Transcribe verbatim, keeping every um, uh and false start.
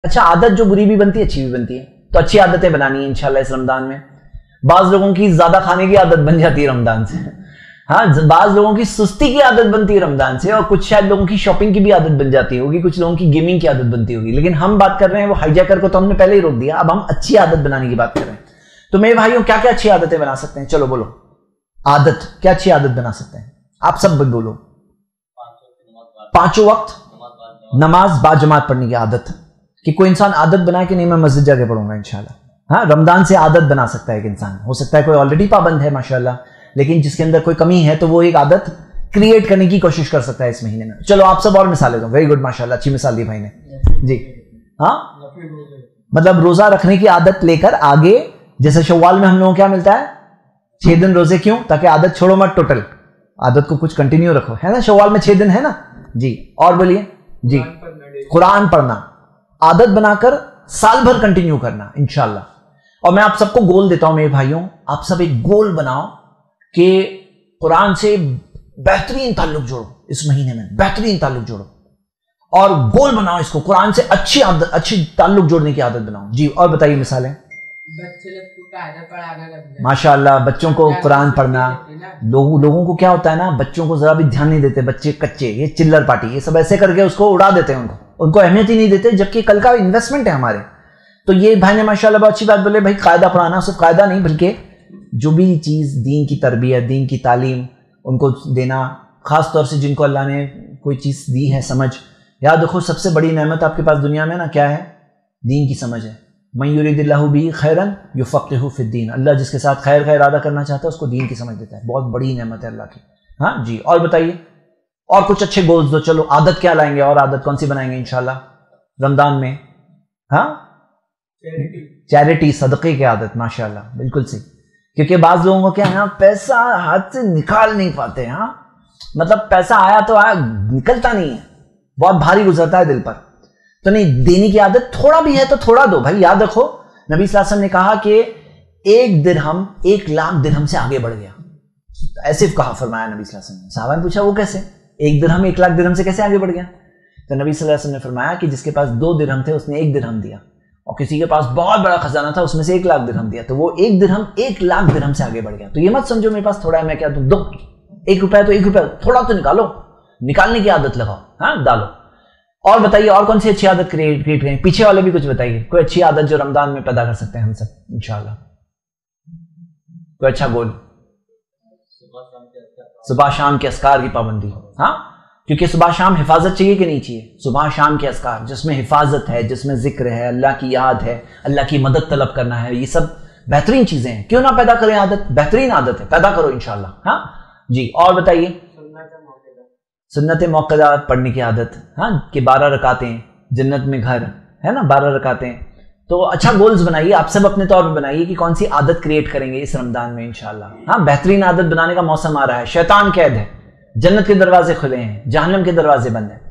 اچھا عادت جو بری بھی بنتی ہے اچھی بھی بنتی ہے، تو اچھی عادتیں بنانی ہیں انشاءاللہ اس رمضان میں. بعض لوگوں کی زیادہ کھانے کی عادت بن جاتی ہے رمضان سے، ہاں بعض لوگوں کی سستی کی عادت بنتی ہے رمضان سے، اور کچھ شاید لوگوں کی شاپنگ کی بھی عادت بن جاتی ہوگی، کچھ لوگوں کی گیمنگ کی عادت بنتی ہوگی. لیکن ہم بات کر رہے ہیں وہ ہائی جیکر کو تو ہم نے پہلے ہی روک دیا، اب ہم اچھی عادت بنانے کی بات کر رہے ہیں. تو میرے بھائیوں کیا کیا اچھی عادتیں بنا سکتے ہیں؟ چلو بولو عادت کیا اچھی عادت بنا سکتے ہیں آپ سب بولو. پانچوں وقت نماز با جماعت پڑھنے کی عادت، کہ کوئی انسان عادت بنائے کہ نہیں میں مسجد جا کے پڑھوں گا انشاءاللہ. ہاں رمضان سے عادت بنا سکتا ہے ایک انسان. ہو سکتا ہے کوئی آلریڈی پابند ہے ماشاءاللہ، لیکن جس کے اندر کوئی کمی ہے تو وہ ایک عادت کریٹ کرنے کی کوشش کر سکتا ہے اس مہینے میں. چلو آپ سب اور مثالیں دو. ویری گڈ ماشاءاللہ، اچھی مثال دی بھائی نے جی. ہاں مطلب روزہ رکھنے کی عادت لے کر آگے، جیسے شوال میں ہم لوگوں کو کیا ملتا ہے؟ چھ دن روزے. کیوں؟ تاکہ عادت چھوڑو مت، ٹوٹل عادت کو کچھ کنٹینیو رکھو، ہے نا. شوال میں چھ دن ہے نا جی. اور بولیے جی. قرآن پڑھنا عادت بنا کر سال بھر کنٹینیو کرنا انشاءاللہ. اور میں آپ سب کو گول دیتا ہوں میرے بھائیوں، آپ سب ایک گول بناؤ کہ قرآن سے بہترین تعلق جوڑو اس مہینے میں، بہترین تعلق جوڑو. اور گول بناؤ اس کو، قرآن سے اچھی عادت، اچھی تعلق جوڑنے کی عادت بناؤ. جی اور بتائیے مثالیں. ماشاء اللہ بچوں کو قرآن پڑھنا. لوگوں لوگوں کو کیا ہوتا ہے نا، بچوں کو ذرا بھی دھیان نہیں دیتے. بچے کچے، یہ چلر پارٹی، یہ سب ایسے کر کے اس کو اڑا دیتے ہیں، ان کو ان کو اہمیت ہی نہیں دیتے، جبکہ کل کا انویسٹمنٹ ہے ہمارے. تو یہ بھائی نے ماشاءاللہ بہت اچھی بات بولے. بھائی قاعدہ پڑھانا، صرف قاعدہ نہیں بلکہ جو بھی چیز دین کی تربیت، دین کی تعلیم ان کو دینا، خاص طور سے جن کو اللہ نے کوئی چیز دی ہے سمجھ. یاد رکھو سب سے بڑی نعمت آپ کے پاس دنیا میں نا کیا ہے؟ دین کی سمجھ ہے. من یرید اللہ بہ خیرا یفقہہ فی الدین. اللہ جس کے ساتھ خیر کا ارادہ کرنا چاہتا ہے اس کو دین کی سمجھ دیتا ہے. بہت بڑی نعمت ہے اللہ کی. ہاں جی اور بتائیے اور کچھ اچھے گولز دو. چلو عادت کیا لائیں گے اور عادت کون سی بنائیں گے انشاءاللہ رمضان میں؟ ہاں چیریٹی، صدقے کی عادت. ماشاءاللہ بالکل صحیح. کیونکہ بعض لوگوں کو کیا ہے نا، پیسہ ہاتھ سے نکال نہیں پاتے. ہاں مطلب پیسہ آیا تو آیا، نکلتا نہیں ہے، بہت بھاری گزرتا ہے دل پر. تو نہیں، دینے کی عادت تھوڑا بھی ہے تو تھوڑا دو. بھائی یاد رکھو نبی صلی اللہ علیہ وسلم نے کہا کہ ایک درہم ایک لاکھ درہم سے آگے بڑھ گیا. ایسے کہا فرمایا نبی صلی اللہ علیہ وسلم نے. صحابہ نے پوچھا وہ کیسے؟ ایک درہم ایک لاکھ درہم سے کیسے آگے بڑھ گیا؟ تو نبی صلی اللہ علیہ وسلم نے فرمایا کہ جس کے پاس دو درہم تھے اس نے ایک درہم دیا، اور کسی کے پاس بہت بڑا خزانہ تھا اس میں سے ایک لاکھ درہم دیا، تو وہ ایک درہم ایک لاکھ درہم سے آگے بڑھ گیا. تو یہ مت سمجھو میرے پاس تھوڑا ہے میں کیا دوں، دو ایک روپے تو ایک روپے، تھوڑا تو نکالو، نکالنے کی عادت لگاؤ. ہاں ڈالو. اور بتائیے اور کون سی اچھی عادت کریٹ کریٹ کریں؟ پیچھے والے بھی کچھ بتائیے، کوئی اچھی عادت جو رمضان میں پیدا کر سکتے ہیں ہم سب انشاءاللہ. کوئی اچھا گول؟ صبح شام کے اذکار کی پابندی. ہاں کیونکہ صبح شام حفاظت چاہیے کہ نہیں چاہیے؟ صبح شام کے اذکار جس میں حفاظت ہے، جس میں ذکر ہے، اللہ کی یاد ہے، اللہ کی مدد طلب کرنا ہے، یہ سب بہترین چیزیں ہیں. کیوں نہ پیدا کریں عادت؟ بہترین عادت ہے، پیدا کرو انشاءاللہ. ہاں جی اور بتائیے. سنت موقعہ پڑھنے کی عادت. ہاں کہ بارہ رکعتیں جنت میں گھر ہے نا، بارہ رکعتیں. تو اچھا گولز بنائیے آپ سب اپنے طور پہ بنائیے کہ کون سی عادت کریٹ کریں گے اس رمضان میں انشاءاللہ. ہاں بہترین عادت بنانے کا موسم آ رہا ہے. شیطان قید ہے، جنت کے دروازے کھلے ہیں، جہنم کے دروازے بند ہیں.